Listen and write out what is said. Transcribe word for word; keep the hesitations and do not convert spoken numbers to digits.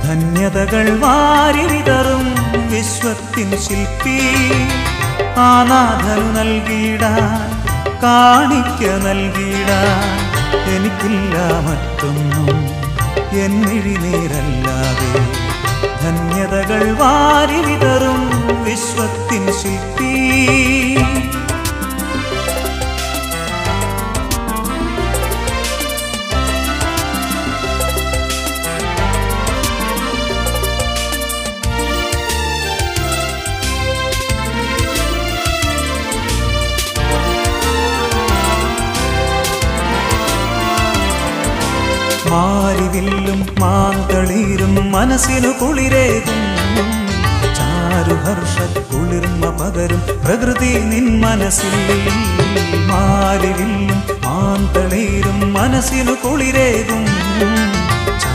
ധന്യതകൾ വാരി വിതറും വിശ്വത്തിൻ ശില്പി ആനാഥനു നൽകിയിടാൻ കാണിക്ക നൽകിയിടാൻ എനിക്കില്ല മറ്റൊന്നും എന്നിഴിനീരല്ലാതെ. ധന്യതകൾ വാരി വിതറും വിശ്വത്തിൻ ശില്പി മാരിവില്ലും മാന്തളീരും മനസ്സിനു കുളിരേകും ചാരുഹർഷ കുളിർമ പകരും പ്രകൃതി നിൻ മനസ്സിൽ. മാരിവില്ലും മാന്തളീരും മനസ്സിനു കുളിരേകും